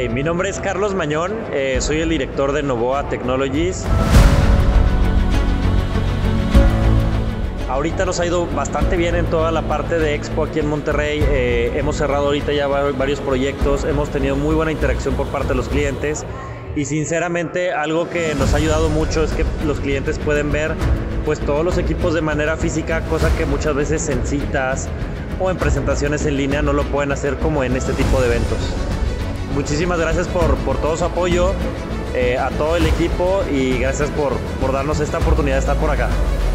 Mi nombre es Carlos Mañón, soy el director de Novoa Technologies. Ahorita nos ha ido bastante bien en toda la parte de Expo aquí en Monterrey. Hemos cerrado ahorita ya varios proyectos, hemos tenido muy buena interacción por parte de los clientes y sinceramente algo que nos ha ayudado mucho es que los clientes pueden ver pues todos los equipos de manera física, cosa que muchas veces en citas o en presentaciones en línea no lo pueden hacer como en este tipo de eventos. Muchísimas gracias por todo su apoyo a todo el equipo y gracias por darnos esta oportunidad de estar por acá.